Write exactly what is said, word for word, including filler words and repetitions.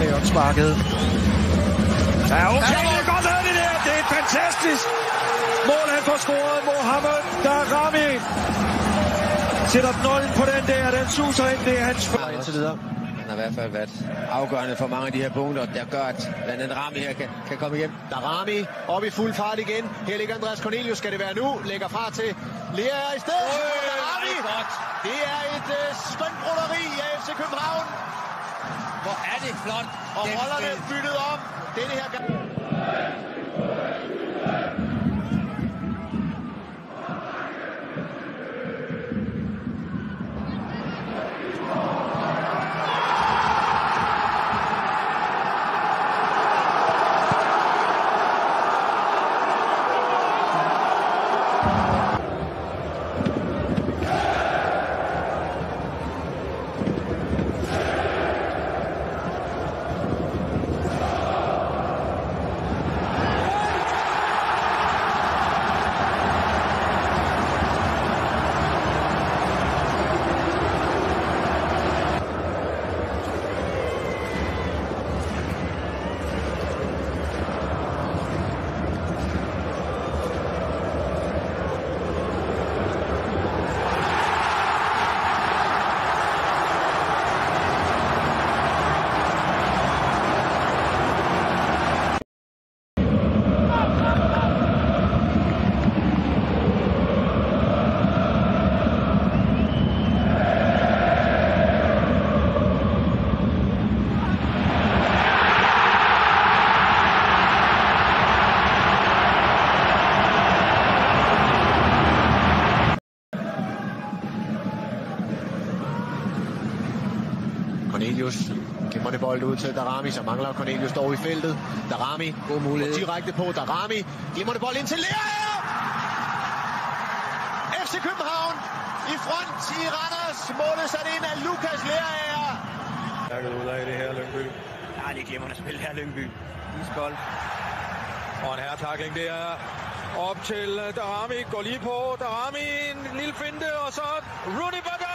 med hjørnesparket. Ja, okay, det er godt lavet det der. Det er fantastisk. Mål han får scoret. Mohamed Daramy sætter nullen på den der. Den suser ind. Det er hans spil indtil videre. Han har i hvert fald været afgørende for mange af de her punkter, der gør, at blandt andet Daramy her kan, kan komme hjem. Daramy op i fuld fart igen. Her ligger Andreas Cornelius. Skal det være nu? Lægger fra til Lea i stedet. Øh, Daramy. Det er et øh, skønt broderi af F C København. Hvor er det flot. Og rollerne byttet om. Denne her gang. Cornelius glimrende bold ud til Daramy, så mangler Cornelius dog i feltet. Daramy, god mulighed. Direkte på Daramy, glimrende bold ind til Lerager. F C København i front i Randers. Målet sat ind af Lukas Lerager. Jeg går ud af det her Lyngby. Ja, det er glimrende spil her Lyngby. Iskold. Og en herretakling der op til Daramy. Går lige på Daramy, en lille finte, og så Rudy Badal.